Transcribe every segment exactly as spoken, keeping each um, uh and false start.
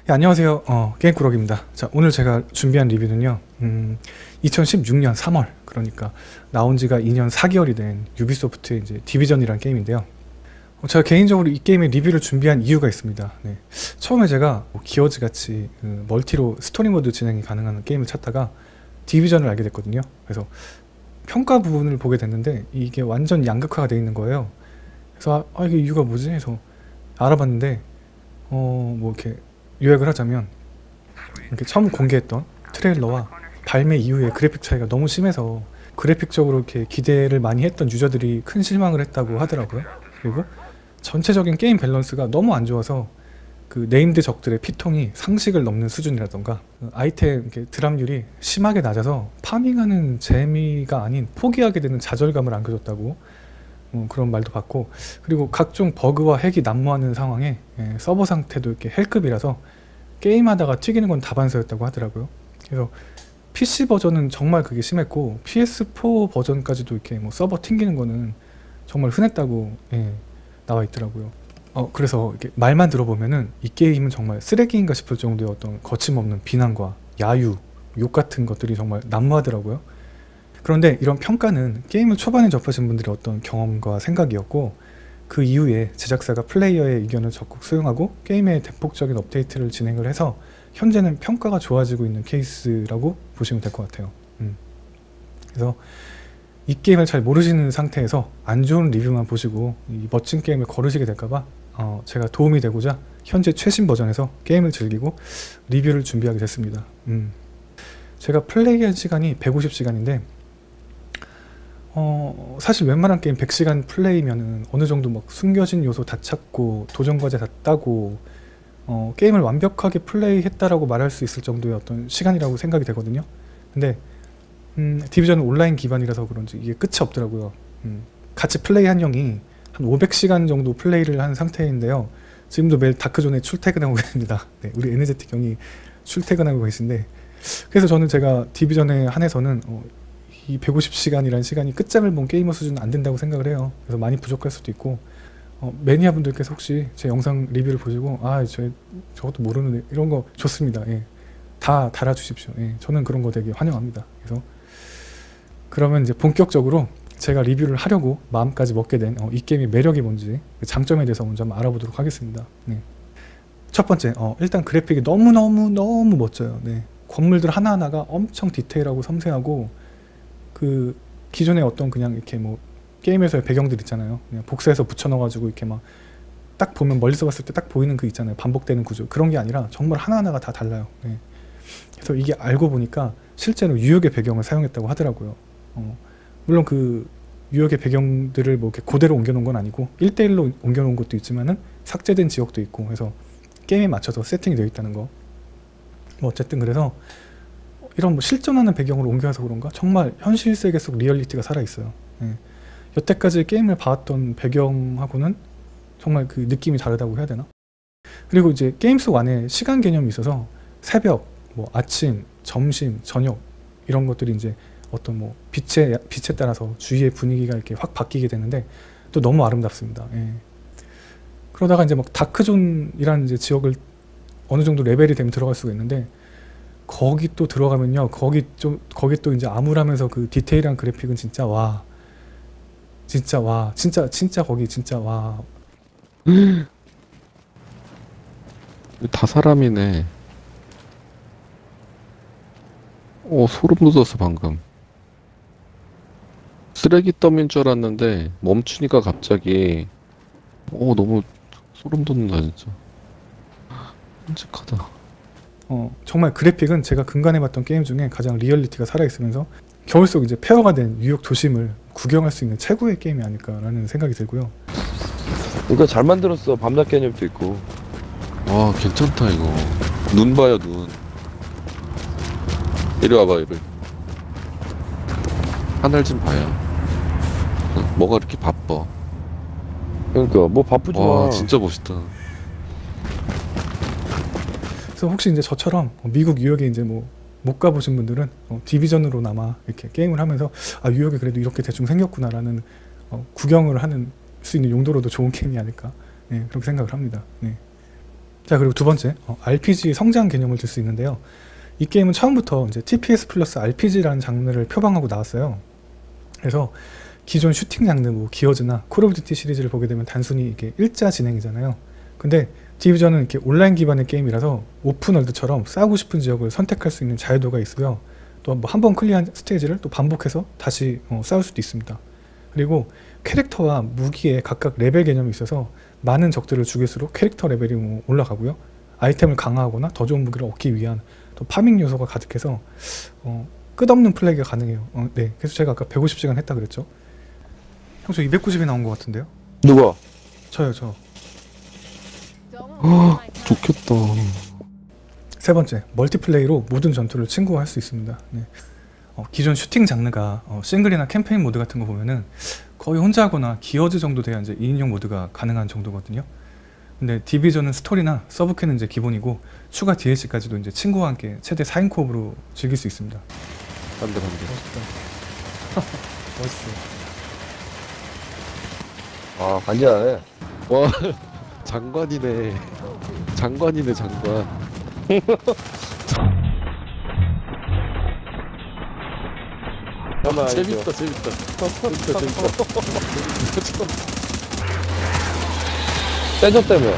예, 안녕하세요. 어, 게임꾸러기입니다. 자, 오늘 제가 준비한 리뷰는요. 음, 이천십육 년 삼월, 그러니까 나온 지가 이 년 사 개월이 된 유비소프트의 이제 디비전이라는 게임인데요. 어, 제가 개인적으로 이 게임의 리뷰를 준비한 이유가 있습니다. 네. 처음에 제가 뭐 기어즈 같이 그 멀티로 스토리 모드 진행이 가능한 게임을 찾다가 디비전을 알게 됐거든요. 그래서 평가 부분을 보게 됐는데 이게 완전 양극화가 되어 있는 거예요. 그래서 아, 이게 이유가 뭐지? 해서 알아봤는데 어, 뭐 이렇게 요약을 하자면 이렇게 처음 공개했던 트레일러와 발매 이후의 그래픽 차이가 너무 심해서 그래픽적으로 이렇게 기대를 많이 했던 유저들이 큰 실망을 했다고 하더라고요. 그리고 전체적인 게임 밸런스가 너무 안 좋아서 그 네임드 적들의 피통이 상식을 넘는 수준이라던가 아이템 이렇게 드랍률이 심하게 낮아서 파밍하는 재미가 아닌 포기하게 되는 좌절감을 안겨줬다고 어, 그런 말도 봤고, 그리고 각종 버그와 핵이 난무하는 상황에 예, 서버 상태도 이렇게 헬급이라서 게임하다가 튀기는 건 다반사였다고 하더라고요. 그래서 피씨 버전은 정말 그게 심했고 피에스포 버전까지도 이렇게 뭐 서버 튕기는 거는 정말 흔했다고 예, 나와 있더라고요. 어, 그래서 이렇게 말만 들어보면은 이 게임은 정말 쓰레기인가 싶을 정도의 어떤 거침없는 비난과 야유, 욕 같은 것들이 정말 난무하더라고요. 그런데 이런 평가는 게임을 초반에 접하신 분들의 어떤 경험과 생각이었고, 그 이후에 제작사가 플레이어의 의견을 적극 수용하고 게임의 대폭적인 업데이트를 진행을 해서 현재는 평가가 좋아지고 있는 케이스라고 보시면 될 것 같아요. 음. 그래서 이 게임을 잘 모르시는 상태에서 안 좋은 리뷰만 보시고 이 멋진 게임을 거르시게 될까봐 어, 제가 도움이 되고자 현재 최신 버전에서 게임을 즐기고 리뷰를 준비하게 됐습니다. 음. 제가 플레이한 시간이 백오십 시간인데 어, 사실 웬만한 게임 백 시간 플레이면은 어느 정도 막 숨겨진 요소 다 찾고 도전 과제 다 따고 어, 게임을 완벽하게 플레이했다라고 말할 수 있을 정도의 어떤 시간이라고 생각이 되거든요. 근데 음, 디비전은 온라인 기반이라서 그런지 이게 끝이 없더라고요. 음, 같이 플레이한 형이 한 오백 시간 정도 플레이를 한 상태인데요. 지금도 매일 다크존에 출퇴근하고 계십니다. 네, 우리 에너제틱 형이 출퇴근하고 계신데, 그래서 저는 제가 디비전에 한해서는 어, 이 백오십 시간이라는 시간이 끝장을 본 게이머 수준은 안 된다고 생각을 해요. 그래서 많이 부족할 수도 있고, 어, 매니아 분들께서 혹시 제 영상 리뷰를 보시고 아, 저, 저것도 모르는데 이런 거 좋습니다. 예. 다 달아주십시오. 예. 저는 그런 거 되게 환영합니다. 그래서 그러면 이제 본격적으로 제가 리뷰를 하려고 마음까지 먹게 된 이 게임의 매력이 뭔지, 장점에 대해서 먼저 한번 알아보도록 하겠습니다. 네. 첫 번째, 어, 일단 그래픽이 너무너무너무 멋져요. 네. 건물들 하나하나가 엄청 디테일하고 섬세하고, 그 기존의 어떤 그냥 이렇게 뭐 게임에서의 배경들 있잖아요. 그냥 복사해서 붙여넣어가지고 이렇게 막 딱 보면 멀리서 봤을 때 딱 보이는 그 있잖아요. 반복되는 구조. 그런 게 아니라 정말 하나하나가 다 달라요. 네. 그래서 이게 알고 보니까 실제로 유역의 배경을 사용했다고 하더라고요. 어, 물론 그 유역의 배경들을 뭐 이렇게 그대로 옮겨놓은 건 아니고 일 대 일로 옮겨놓은 것도 있지만은 삭제된 지역도 있고 해서 게임에 맞춰서 세팅이 되어 있다는 거. 뭐 어쨌든 그래서 이런 뭐 실존하는 배경으로 옮겨서 그런가 정말 현실 세계 속 리얼리티가 살아있어요. 예. 여태까지 게임을 봐왔던 배경하고는 정말 그 느낌이 다르다고 해야 되나? 그리고 이제 게임 속 안에 시간 개념이 있어서 새벽, 뭐 아침, 점심, 저녁 이런 것들이 이제 어떤 뭐 빛에 빛에 따라서 주위의 분위기가 이렇게 확 바뀌게 되는데 또 너무 아름답습니다. 예. 그러다가 이제 막 다크존이라는 이제 지역을 어느 정도 레벨이 되면 들어갈 수가 있는데, 거기 또 들어가면요, 거기 좀 거기 또 이제 암울하면서 그 디테일한 그래픽은 진짜 와, 진짜 와, 진짜 진짜 거기 진짜 와. 다 사람이네. 오, 소름 돋았어, 방금. 쓰레기 더미인 줄 알았는데, 멈추니까 갑자기, 오, 너무 소름 돋는다, 진짜. 끔찍하다. 어, 정말 그래픽은 제가 근간해봤던 게임 중에 가장 리얼리티가 살아있으면서 겨울 속 이제 폐허가 된 뉴욕 도심을 구경할 수 있는 최고의 게임이 아닐까라는 생각이 들고요. 이거 잘 만들었어. 밤낮 개념도 있고. 와, 괜찮다, 이거. 눈 봐요, 눈. 이리 와봐, 이리. 하늘 좀 봐요. 뭐가 이렇게 바빠. 그러니까 뭐 바쁘지 와, 마. 진짜 멋있다. 그래서 혹시 이제 저처럼 미국 뉴욕에 이제 뭐 못 가보신 분들은 어, 디비전으로나마 이렇게 게임을 하면서 아, 뉴욕이 그래도 이렇게 대충 생겼구나라는 어, 구경을 하는 수 있는 용도로도 좋은 게임이 아닐까, 네, 그렇게 생각을 합니다. 네. 자, 그리고 두 번째, 어, 알피지 성장 개념을 들 수 있는데요. 이 게임은 처음부터 이제 티피에스 플러스 알피지라는 장르를 표방하고 나왔어요. 그래서 기존 슈팅 장르, 뭐 기어즈나 콜 오브 듀티 시리즈를 보게 되면 단순히 이게 일자 진행이잖아요. 근데 디비전은 이렇게 온라인 기반의 게임이라서 오픈월드처럼 싸우고 싶은 지역을 선택할 수 있는 자유도가 있고요. 또 뭐 한 번 클리어한 스테이지를 또 반복해서 다시 어, 싸울 수도 있습니다. 그리고 캐릭터와 무기에 각각 레벨 개념이 있어서 많은 적들을 죽일수록 캐릭터 레벨이 뭐 올라가고요. 아이템을 강화하거나 더 좋은 무기를 얻기 위한 또 파밍 요소가 가득해서 어, 끝없는 플레이가 가능해요. 어, 네, 그래서 제가 아까 백오십 시간 했다 그랬죠. 형, 저 이백구십이 나온 것 같은데요? 누가? 저요, 저. 아, 좋겠다. 세 번째, 멀티플레이로 모든 전투를 친구화할 수 있습니다. 네. 어, 기존 슈팅 장르가 어, 싱글이나 캠페인 모드 같은 거 보면은 거의 혼자 하거나 기어즈 정도 돼야 이제 이 인용 모드가 가능한 정도거든요. 근데 디비전은 스토리나 서브캐는 이제 기본이고 추가 디엘씨까지도 이제 친구와 함께 최대 사 인 코업으로 즐길 수 있습니다. 안돼 안돼. 멋있다. 멋있어. 아, 간지나네. 와 장관이네. 장관이네 장관. 잠깐만, 재밌다 재밌다. 재밌다 재밌다. 세저 때문에.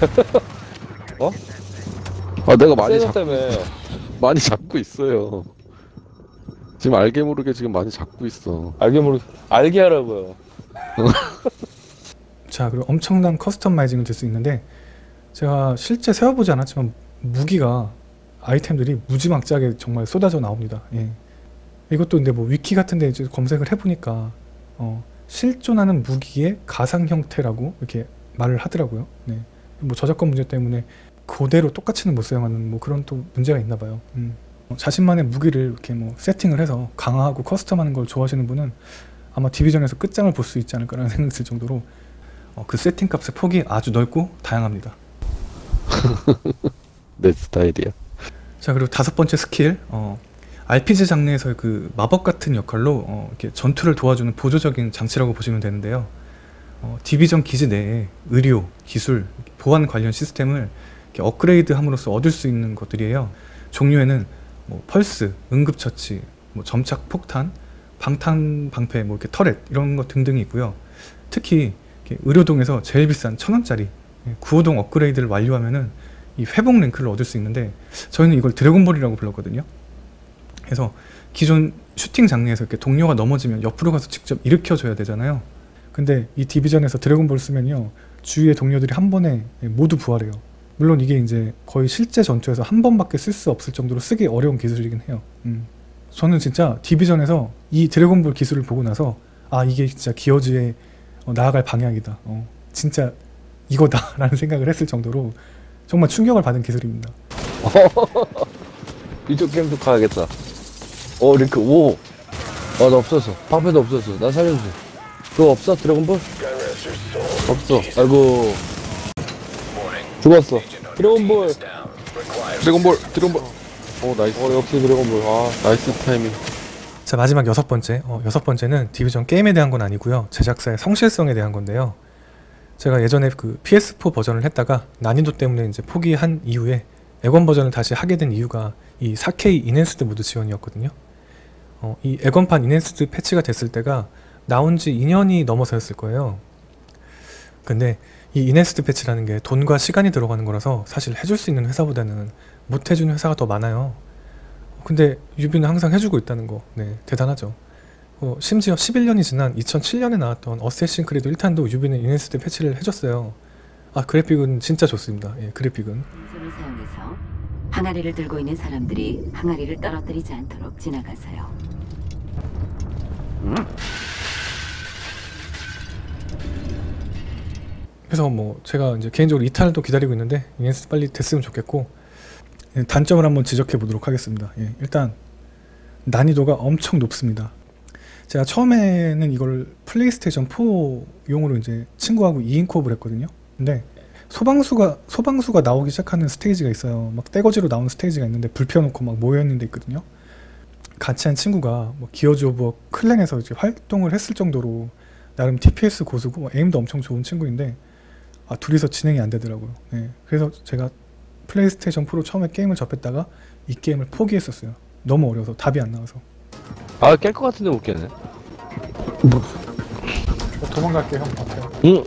아 내가 많이 세저 잡 때문에. 많이 잡고 있어요. 지금 알게 모르게 지금 많이 잡고 있어. 알게 모르, 알게 하라고요. 자, 그리고 엄청난 커스터마이징을 들 수 있는데 제가 실제 세워보지 않았지만 무기가 아이템들이 무지막지하게 정말 쏟아져 나옵니다. 예. 이것도 근데 뭐 위키 같은데 이제 검색을 해보니까 어, 실존하는 무기의 가상 형태라고 이렇게 말을 하더라고요. 네. 뭐 저작권 문제 때문에 그대로 똑같이는 못 사용하는 뭐 그런 또 문제가 있나 봐요. 음. 어, 자신만의 무기를 이렇게 뭐 세팅을 해서 강화하고 커스텀하는 걸 좋아하시는 분은 아마 디비전에서 끝장을 볼 수 있지 않을까라는 생각이 들 정도로 어, 그 세팅 값의 폭이 아주 넓고 다양합니다. 내 스타일이야. 자, 그리고 다섯 번째 스킬, 어, 알피지 장르에서의 그 마법 같은 역할로 어, 이렇게 전투를 도와주는 보조적인 장치라고 보시면 되는데요. 어, 디비전 기지 내에 의료, 기술, 보안 관련 시스템을 이렇게 업그레이드 함으로써 얻을 수 있는 것들이에요. 종류에는 뭐 펄스, 응급처치, 뭐 점착 폭탄, 방탄 방패, 뭐 이렇게 터렛 이런 것 등등이 있고요. 특히 이렇게 의료동에서 제일 비싼 천 원짜리 구호동 업그레이드를 완료하면은 이 회복 랭크를 얻을 수 있는데 저희는 이걸 드래곤볼이라고 불렀거든요. 그래서 기존 슈팅 장르에서 이렇게 동료가 넘어지면 옆으로 가서 직접 일으켜줘야 되잖아요. 근데 이 디비전에서 드래곤볼 쓰면요 주위의 동료들이 한 번에 모두 부활해요. 물론 이게 이제 거의 실제 전투에서 한 번밖에 쓸 수 없을 정도로 쓰기 어려운 기술이긴 해요. 음. 저는 진짜 디비전에서 이 드래곤볼 기술을 보고 나서 아 이게 진짜 기어즈의 어, 나아갈 방향이다. 어, 진짜 이거다 라는 생각을 했을 정도로 정말 충격을 받은 기술입니다. 이쪽 게임도 가야겠다. 어, 링크, 오! 아, 나 없었어. 방패도 없었어. 나 살려줘. 그거 없어? 드래곤볼? 없어. 아이고. 죽었어. 드래곤볼! 드래곤볼 드래곤볼. 오 나이스. 어, 역시 드래곤볼. 아, 나이스 타이밍. 자, 마지막 여섯 번째. 어, 여섯 번째는 디비전 게임에 대한 건 아니고요. 제작사의 성실성에 대한 건데요. 제가 예전에 그 피에스포 버전을 했다가 난이도 때문에 이제 포기한 이후에 액원 버전을 다시 하게 된 이유가 이 사 케이 인핸스드 모드 지원이었거든요. 어, 이 액원판 인핸스드 패치가 됐을 때가 나온 지 이 년이 넘어서였을 거예요. 근데 이 인핸스드 패치라는 게 돈과 시간이 들어가는 거라서 사실 해줄 수 있는 회사보다는 못 해주는 회사가 더 많아요. 근데 유비는 항상 해주고 있다는 거, 네, 대단하죠. 어, 심지어 십일 년이 지난 이천칠 년에 나왔던 어쌔신 크리드 일 탄도 유비는 인핸스드 패치를 해줬어요. 아, 그래픽은 진짜 좋습니다. 예, 그래픽은. 손을 사용해서 항아리를 들고 있는 사람들이 항아리를 떨어뜨리지 않도록 지나가세요. 음? 그래서 뭐 제가 이제 개인적으로 이 탄을 또 기다리고 있는데 인핸스드 빨리 됐으면 좋겠고, 예, 단점을 한번 지적해 보도록 하겠습니다. 예, 일단 난이도가 엄청 높습니다. 제가 처음에는 이걸 플레이스테이션 포용으로 이제 친구하고 이 인 코업을 했거든요. 근데 소방수가 소방수가 나오기 시작하는 스테이지가 있어요. 막 떼거지로 나오는 스테이지가 있는데 불 펴놓고 막 모여있는 데 있거든요. 같이 한 친구가 뭐 기어즈 오브 클랜에서 이제 활동을 했을 정도로 나름 티피에스 고수고 에임도 엄청 좋은 친구인데 아, 둘이서 진행이 안 되더라고요. 네, 그래서 제가 플레이스테이션 프로 처음에 게임을 접했다가 이 게임을 포기했었어요. 너무 어려워서 답이 안 나와서. 아, 깰 것 같은데 못 깨네. 도망갈게 형. 앞에. 응.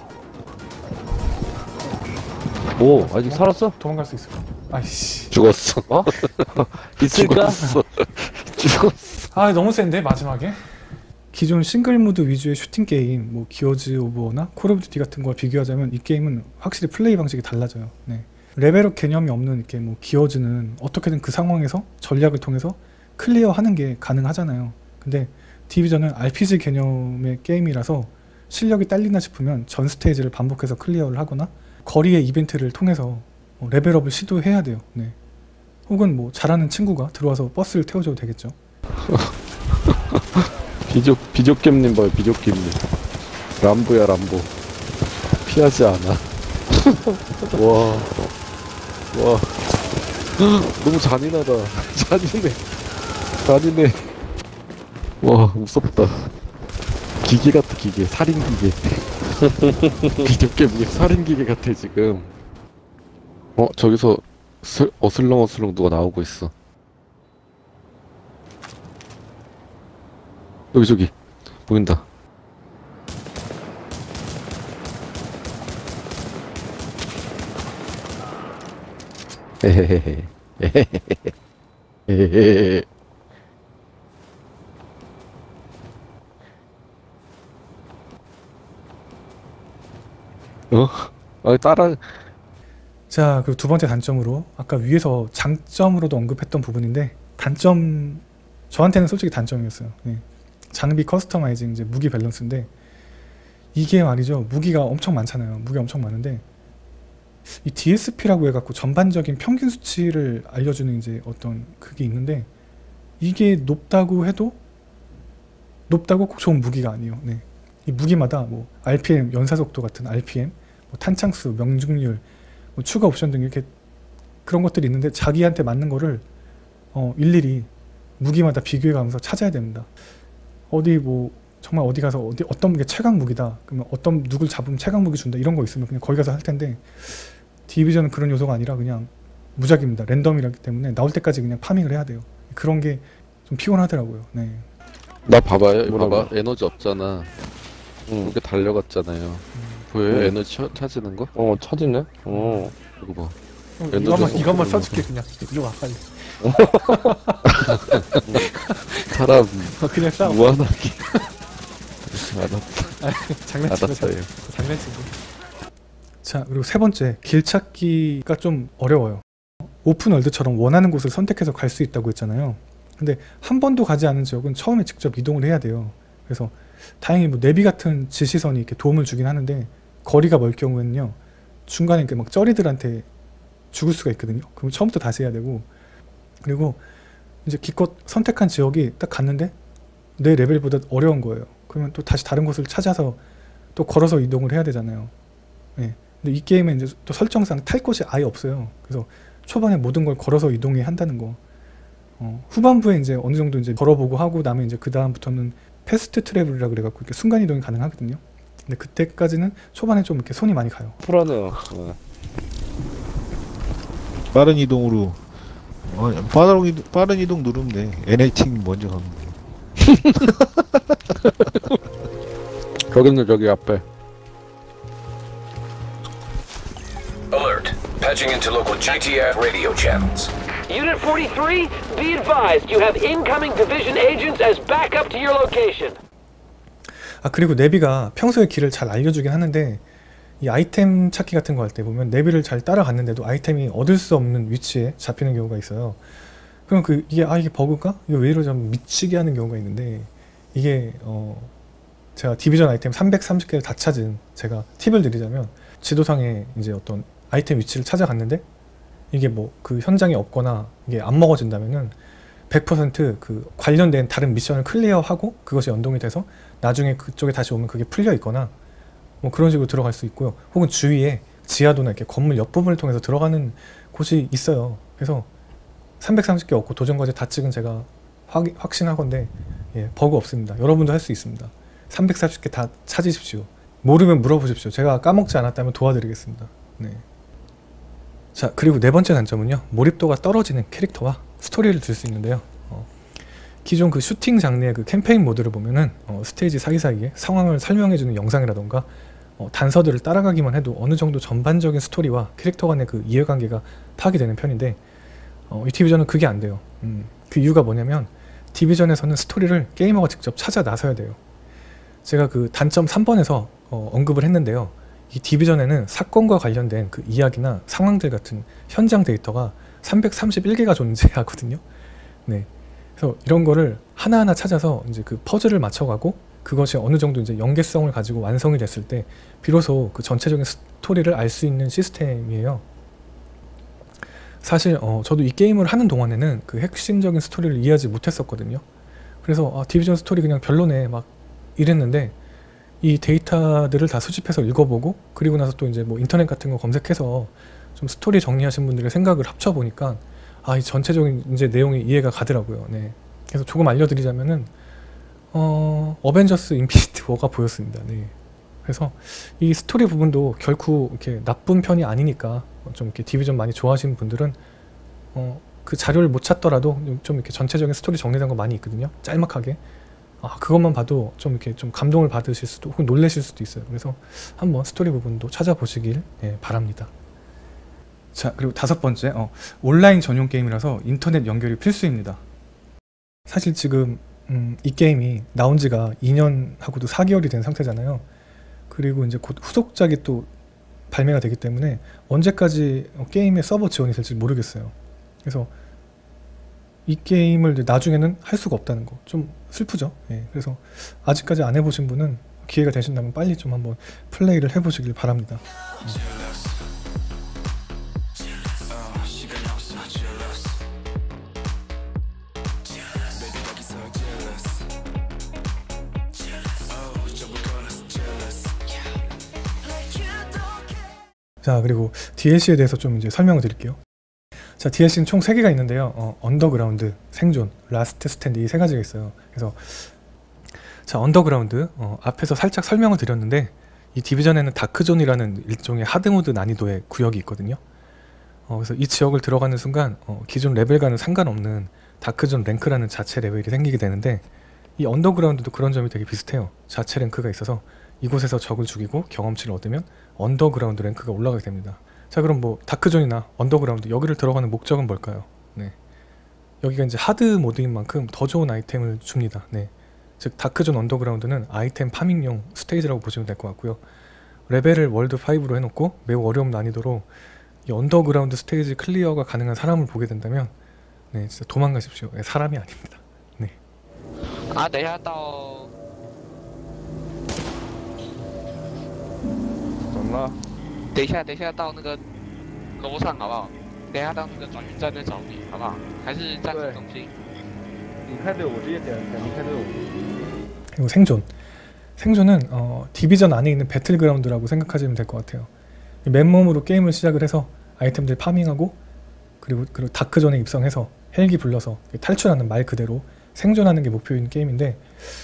오, 아직 살았어? 도망갈 수 있어. 아이씨. 죽었어. 어? 있을까? 죽었어. 죽었어. 아 너무 센데 마지막에. 기존 싱글 모드 위주의 슈팅 게임, 뭐 기어즈 오브 워나 콜 오브 듀티 같은 걸 비교하자면 이 게임은 확실히 플레이 방식이 달라져요. 네. 레벨업 개념이 없는 이렇게 뭐 기어즈는 어떻게든 그 상황에서 전략을 통해서 클리어하는 게 가능하잖아요. 근데 디비전은 알피지 개념의 게임이라서 실력이 딸린다 싶으면 전 스테이지를 반복해서 클리어를 하거나 거리의 이벤트를 통해서 레벨업을 시도해야 돼요. 네. 혹은 뭐 잘하는 친구가 들어와서 버스를 태워줘도 되겠죠. 비족 비족겜님 봐요. 비족겜님. 람보야 람보. 피하지 않아. 와. 와. 너무 잔인하다. 잔인해. 잔인해. 와 무섭다. 기계 같아 기계. 살인 기계. 비족겜님 살인 기계 같아 지금. 어 저기서 슬, 어슬렁어슬렁 누가 나오고 있어. 여기 저기 보인다. 헤헤헤헤. 헤헤헤헤. 어? 아 따라. 자, 그리고 두 번째 단점으로 아까 위에서 장점으로도 언급했던 부분인데 단점 저한테는 솔직히 단점이었어요. 네. 장비 커스터마이징 이제 무기 밸런스인데 이게 말이죠. 무기가 엄청 많잖아요. 무기 엄청 많은데 이 디에스피라고 해갖고 전반적인 평균 수치를 알려주는 이제 어떤 그게 있는데 이게 높다고 해도 높다고 꼭 좋은 무기가 아니에요. 네. 이 무기마다 뭐 알피엠 연사속도 같은 알피엠, 뭐 탄창수, 명중률, 뭐 추가 옵션 등 이렇게 그런 것들이 있는데 자기한테 맞는 거를 어, 일일이 무기마다 비교해가면서 찾아야 됩니다. 어디 뭐 정말 어디 가서 어디 어떤 무기 최강 무기다 그러면 어떤 누굴 잡으면 최강 무기 준다 이런 거 있으면 그냥 거기 가서 할 텐데 디비전은 그런 요소가 아니라 그냥 무작위입니다. 랜덤이라기 때문에 나올 때까지 그냥 파밍을 해야 돼요. 그런 게 좀 피곤하더라고요. 네. 나 봐봐요. 뭐라고? 봐봐. 에너지 없잖아. 응. 이렇게 달려갔잖아요. 보여요? 응. 에너지 쳐- 찾는 거? 어, 찾았네? 어. 이거 봐. 형, 에너지 이것만 없어. 이것만 써줄게 그냥. 이리 와 빨리. 사람 그냥 싸워. 무한하게. 알았어. 장난치고 알았어요. 장난치고. 자 그리고 세 번째 길 찾기가 좀 어려워요. 오픈월드처럼 원하는 곳을 선택해서 갈 수 있다고 했잖아요. 근데 한 번도 가지 않은 지역은 처음에 직접 이동을 해야 돼요. 그래서 다행히 뭐 내비 같은 지시선이 이렇게 도움을 주긴 하는데 거리가 멀 경우에는요 중간에 이렇게 막 쩌리들한테 죽을 수가 있거든요. 그럼 처음부터 다시 해야 되고 그리고 이제 기껏 선택한 지역이 딱 갔는데 내 레벨보다 어려운 거예요. 그러면 또 다시 다른 곳을 찾아서 또 걸어서 이동을 해야 되잖아요. 네. 근데 이 게임에 이제 또 설정상 탈 곳이 아예 없어요. 그래서 초반에 모든 걸 걸어서 이동해야 한다는 거. 어, 후반부에 이제 어느 정도 이제 걸어보고 하고 나면 이제 그 다음부터는 패스트 트래블이라 그래갖고 이렇게 순간 이동이 가능하거든요. 근데 그때까지는 초반에 좀 이렇게 손이 많이 가요. 풀하네요. 어. 빠른 이동으로 어, 빠른 이동, 빠른 이동 누르면 돼. 엔에이팅 먼저 가는 거. 저기는 저기 앞에. Alert. Patching into local G T F radio channels. Unit forty-three, be advised you have incoming division agents as backup to your location. 아 그리고 내비가 평소에 길을 잘 알려주긴 하는데 이 아이템 찾기 같은 거 할 때 보면 내비를 잘 따라갔는데도 아이템이 얻을 수 없는 위치에 잡히는 경우가 있어요. 그럼 그 이게 아 이게 버그가? 이거 왜 이러지 하면 미치게 하는 경우가 있는데 이게 어 제가 디비전 아이템 삼백삼십 개를 다 찾은 제가 팁을 드리자면 지도상에 이제 어떤 아이템 위치를 찾아갔는데 이게 뭐 그 현장에 없거나 이게 안 먹어진다면은 백 퍼센트 그 관련된 다른 미션을 클리어하고 그것이 연동이 돼서 나중에 그쪽에 다시 오면 그게 풀려 있거나 뭐 그런 식으로 들어갈 수 있고요. 혹은 주위에 지하도나 이렇게 건물 옆부분을 통해서 들어가는 곳이 있어요. 그래서 삼백삼십 개 얻고 도전과제 다 찍은 제가 확, 확신하건데 예, 버그 없습니다. 여러분도 할 수 있습니다. 삼백사십 개 다 찾으십시오. 모르면 물어보십시오. 제가 까먹지 않았다면 도와드리겠습니다. 네. 자, 그리고 네 번째 단점은요, 몰입도가 떨어지는 캐릭터와 스토리를 줄 수 있는데요. 어, 기존 그 슈팅 장르의 그 캠페인 모드를 보면은 어, 스테이지 사이사이에 상황을 설명해주는 영상이라던가 어, 단서들을 따라가기만 해도 어느 정도 전반적인 스토리와 캐릭터 간의 그 이해관계가 파악이 되는 편인데, 어, 이 디비전은 그게 안 돼요. 음, 그 이유가 뭐냐면 디비전에서는 스토리를 게이머가 직접 찾아 나서야 돼요. 제가 그 단점 삼 번에서 어, 언급을 했는데요. 이 디비전에는 사건과 관련된 그 이야기나 상황들 같은 현장 데이터가 삼백삼십일 개가 존재하거든요. 네. 그래서 이런 거를 하나하나 찾아서 이제 그 퍼즐을 맞춰가고 그것이 어느 정도 이제 연계성을 가지고 완성이 됐을 때 비로소 그 전체적인 스토리를 알 수 있는 시스템이에요. 사실 어, 저도 이 게임을 하는 동안에는 그 핵심적인 스토리를 이해하지 못했었거든요. 그래서 아, 디비전 스토리 그냥 별로네 막 이랬는데, 이 데이터들을 다 수집해서 읽어보고 그리고 나서 또 이제 뭐 인터넷 같은 거 검색해서 좀 스토리 정리하신 분들의 생각을 합쳐보니까 아, 이 전체적인 이제 내용이 이해가 가더라고요. 네. 그래서 조금 알려드리자면은 어, 어벤져스 인피니티 워가 보였습니다. 네. 그래서 이 스토리 부분도 결코 이렇게 나쁜 편이 아니니까 좀 이렇게 디비전 많이 좋아하시는 분들은 어, 그 자료를 못 찾더라도 좀 이렇게 전체적인 스토리 정리된 거 많이 있거든요. 짤막하게. 아, 그것만 봐도 좀 이렇게 좀 감동을 받으실 수도 혹은 놀라실 수도 있어요. 그래서 한번 스토리 부분도 찾아보시길 예, 바랍니다. 자, 그리고 다섯 번째, 어, 온라인 전용 게임이라서 인터넷 연결이 필수입니다. 사실 지금 음, 이 게임이 나온 지가 이 년하고도 사 개월이 된 상태잖아요. 그리고 이제 곧 후속작이 또 발매가 되기 때문에 언제까지 게임의 서버 지원이 될지 모르겠어요. 그래서 이 게임을 나중에는 할 수가 없다는 거 좀 슬프죠. 예, 그래서 아직까지 안 해보신 분은 기회가 되신다면 빨리 좀 한번 플레이를 해보시길 바랍니다. 음. 자, 그리고 디엘씨에 대해서 좀 이제 설명을 드릴게요. 자, 디엘씨는 총 세 개가 있는데요. 어, 언더그라운드, 생존, 라스트 스탠드 이 세 가지가 있어요. 그래서 자, 언더그라운드 어, 앞에서 살짝 설명을 드렸는데 이 디비전에는 다크존이라는 일종의 하드모드 난이도의 구역이 있거든요. 어, 그래서 이 지역을 들어가는 순간 어, 기존 레벨과는 상관없는 다크존 랭크라는 자체 레벨이 생기게 되는데, 이 언더그라운드도 그런 점이 되게 비슷해요. 자체 랭크가 있어서 이곳에서 적을 죽이고 경험치를 얻으면 언더그라운드 랭크가 올라가게 됩니다. 자, 그럼 뭐 다크존이나 언더그라운드 여기를 들어가는 목적은 뭘까요? 네, 여기가 이제 하드 모드인 만큼 더 좋은 아이템을 줍니다. 네, 즉 다크존 언더그라운드는 아이템 파밍용 스테이지라고 보시면 될 것 같고요. 레벨을 월드 파이브로 해놓고 매우 어려운 난이도로 이 언더그라운드 스테이지 클리어가 가능한 사람을 보게 된다면 네, 진짜 도망가십시오. 네, 사람이 아닙니다. 네. 아, 等一下到怎么了？ 等一下，等一下到那个楼上好不好？等一下到那个转运站再找你，好不好？还是站市中心？ 你开队伍直接点点离开队伍。 그리고 생존. 생존은 어, 디비전 안에 있는 배틀그라운드라고 생각하시면 될 것 같아요. 맨몸으로 게임을 시작을 해서 아이템들 파밍하고 그리고, 그리고 다크존에 입성해서 헬기 불러서 탈출하는 말 그대로 생존하는 게 목표인 게임인데,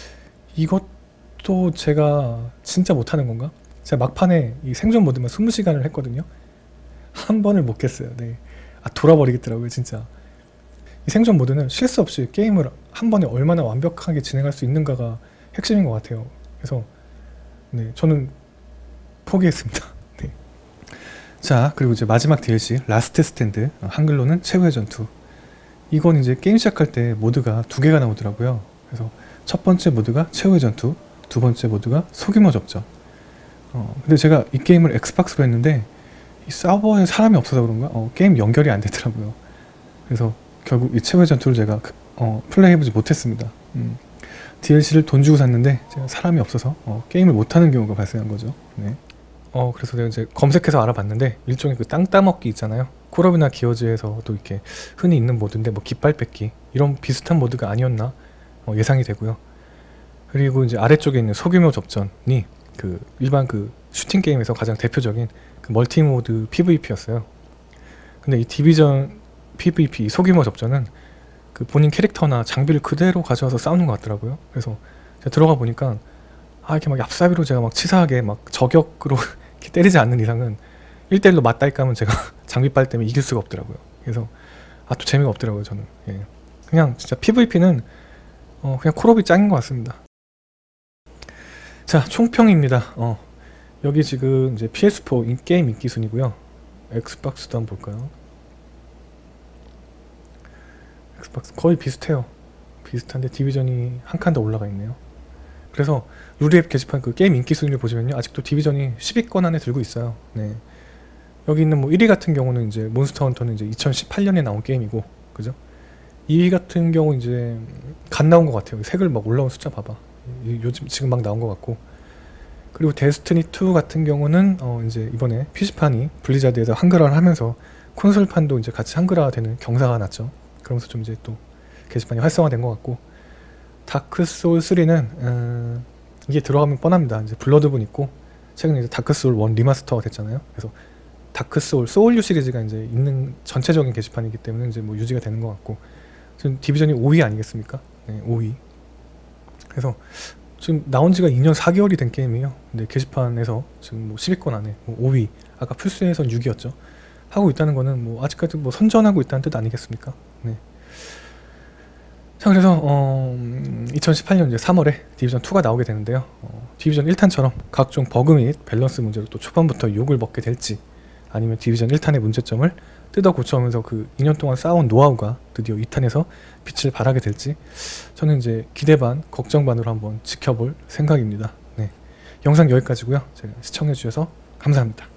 이것도 제가 진짜 못하는 건가? 제가 막판에 이 생존 모드만 이십 시간을 했거든요. 한 번을 못 깼어요. 네. 아, 돌아버리겠더라고요 진짜. 이 생존 모드는 실수 없이 게임을 한 번에 얼마나 완벽하게 진행할 수 있는가가 핵심인 것 같아요. 그래서 네, 저는 포기했습니다. 네. 자, 그리고 이제 마지막 디엘씨 라스트 스탠드, 한글로는 최후의 전투. 이건 이제 게임 시작할 때 모드가 두 개가 나오더라고요. 그래서 첫 번째 모드가 최후의 전투, 두 번째 모드가 소규모 접전. 어, 근데 제가 이 게임을 엑스박스로 했는데 이 서버에 사람이 없어서 그런가 어, 게임 연결이 안 되더라고요. 그래서 결국 이 최후의 전투를 제가 어, 플레이해보지 못했습니다. 음. 디엘씨를 돈 주고 샀는데 제가 사람이 없어서 어, 게임을 못하는 경우가 발생한 거죠. 네. 어, 그래서 내가 이제 검색해서 알아봤는데 일종의 그 땅 따먹기 있잖아요. 콜업이나 기어즈에서도 이렇게 흔히 있는 모드인데 뭐 깃발 뺏기 이런 비슷한 모드가 아니었나 어, 예상이 되고요. 그리고 이제 아래쪽에 있는 소규모 접전이 그 일반 그 슈팅 게임에서 가장 대표적인 그 멀티 모드 피브이피였어요. 근데 이 디비전 피브이피 소규모 접전은 그 본인 캐릭터나 장비를 그대로 가져와서 싸우는 것 같더라고요. 그래서 제가 들어가 보니까 아, 이렇게 막 얍사비로 제가 막 치사하게 막 저격으로 이렇게 때리지 않는 이상은 일 대 일로 맞다이까 하면 제가 장비빨 때문에 이길 수가 없더라고요. 그래서 아 또 재미가 없더라고요 저는. 예. 그냥 진짜 피브이피는 어, 그냥 콜옵이 짱인 것 같습니다. 자, 총평입니다. 어, 여기 지금 이제 피에스포 인, 게임 인기 순이고요. 엑스박스도 한번 볼까요? 엑스박스 거의 비슷해요. 비슷한데 디비전이 한 칸 더 올라가 있네요. 그래서 루리앱 게시판 그 게임 인기 순위를 보시면요, 아직도 디비전이 십 위권 안에 들고 있어요. 네. 여기 있는 뭐 일 위 같은 경우는 이제 몬스터 헌터는 이제 이천십팔 년에 나온 게임이고, 그죠? 이 위 같은 경우 이제 갓 나온 것 같아요. 색을 막 올라온 숫자 봐봐. 요즘 지금 막 나온 것 같고. 그리고 데스티니 투 같은 경우는 어 이제 이번에 피시판이 블리자드에서 한글화를 하면서 콘솔판도 이제 같이 한글화되는 경사가 났죠. 그러면서 좀 이제 또 게시판이 활성화된 것 같고, 다크 소울 쓰리는 음, 이게 들어가면 뻔합니다. 이제 블러드본 있고 최근에 이제 다크 소울 원 리마스터가 됐잖아요. 그래서 다크 소울, 소울류 시리즈가 이제 있는 전체적인 게시판이기 때문에 이제 뭐 유지가 되는 것 같고, 지금 디비전이 오 위 아니겠습니까? 네, 오 위. 그래서 지금 나온 지가 이 년 사 개월이 된 게임이에요. 근데 게시판에서 지금 뭐 십 위권 안에 뭐 오 위, 아까 플스에선 육 위였죠. 하고 있다는 거는 뭐 아직까지 뭐 선전하고 있다는 뜻 아니겠습니까? 네. 자, 그래서 어, 이천십팔 년 이제 삼월에 디비전 투가 나오게 되는데요. 어, 디비전 일 탄처럼 각종 버그 및 밸런스 문제로 또 초반부터 욕을 먹게 될지, 아니면 디비전 일 탄의 문제점을 뜯어 고쳐오면서 그 이 년 동안 쌓아온 노하우가 드디어 이 탄에서 빛을 발하게 될지, 저는 이제 기대 반 걱정 반으로 한번 지켜볼 생각입니다. 네. 영상 여기까지고요. 제가 시청해 주셔서 감사합니다.